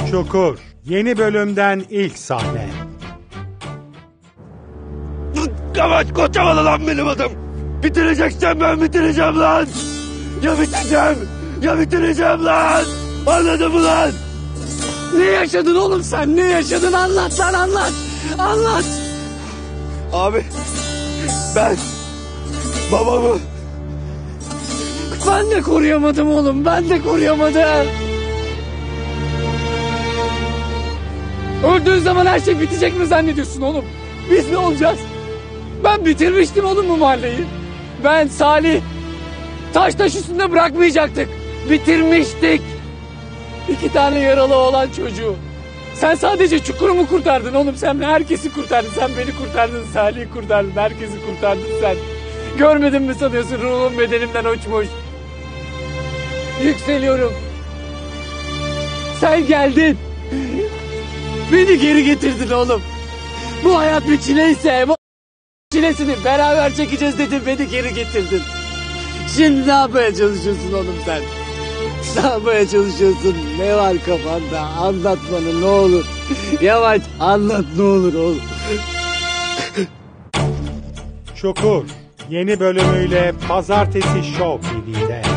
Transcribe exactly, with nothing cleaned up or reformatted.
Çukur yeni bölümden ilk sahne. Kavaç koçamalı lan benim adım. Bitireceksen ben bitireceğim lan. Ya bitireceğim ya bitireceğim lan. Anladın mı lan? Ne yaşadın oğlum sen? Ne yaşadın? Anlat lan anlat. Anlat. Abi ben babamı Ben de koruyamadım oğlum. Ben de koruyamadım. Öldüğün zaman her şey bitecek mi zannediyorsun oğlum? Biz ne olacağız? Ben bitirmiştim oğlum bu mahalleyi. Ben Salih taş taş üstünde bırakmayacaktık. Bitirmiştik. İki tane yaralı olan çocuğu. Sen sadece Çukur'u mu kurtardın oğlum? Sen herkesi kurtardın. Sen beni kurtardın. Salih'i kurtardın. Herkesi kurtardın sen. Görmedin mi sanıyorsun? Ruhum bedenimden uçmuş. Yükseliyorum. Sen geldin. Beni geri getirdin oğlum. Bu hayat bir çileyse bu çilesini beraber çekeceğiz dedin. Beni geri getirdin. Şimdi ne yapmaya çalışıyorsun oğlum sen? Ne yapmaya çalışıyorsun? Ne var kafanda? Anlat bana ne olur. Yavaş anlat ne olur oğlum. Çukur yeni bölümüyle Pazartesi Show T V'de.